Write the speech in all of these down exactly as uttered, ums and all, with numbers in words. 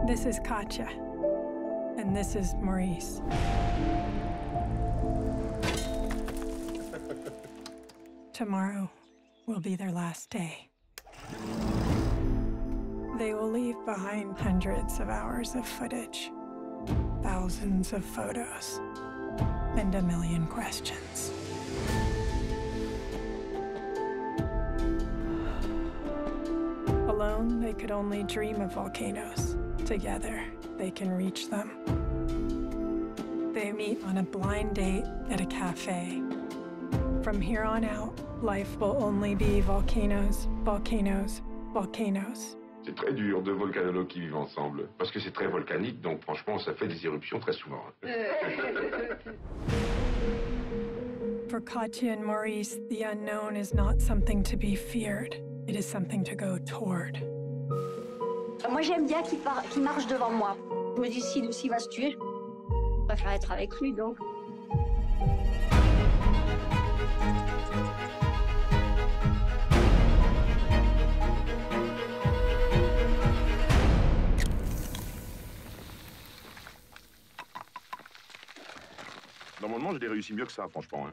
This is Katia, and this is Maurice. Tomorrow will be their last day. They will leave behind hundreds of hours of footage, thousands of photos, and a million questions. Alone, they could only dream of volcanoes. Together, they can reach them. They meet on a blind date at a cafe. From here on out, life will only be volcanoes, volcanoes, volcanoes. C'est très dur, deux volcanologues qui vivent ensemble, parce que c'est très volcanique, donc franchement, ça fait des éruptions très souvent. For Katia and Maurice, the unknown is not something to be feared. It is something to go toward. Moi, j'aime bien qu'il par... qu'il marche devant moi. Je me dis, s'il s'il va se tuer, je préfère être avec lui, donc. Normalement, je l'ai réussi mieux que ça, franchement. Hein.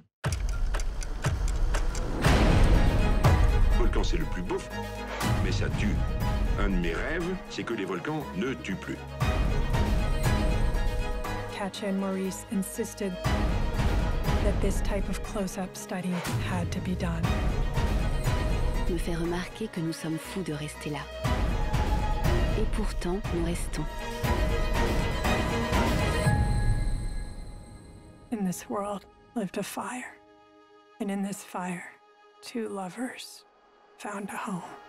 Le volcan, c'est le plus beau, mais ça tue. Un de mes rêves, c'est que les volcans ne tuent plus. Katia and Maurice insisted that this type of close-up study had to be done. Me fait remarquer que nous sommes fous de rester là. Et pourtant, nous restons. In this world lived a fire, and in this fire, two lovers found a home.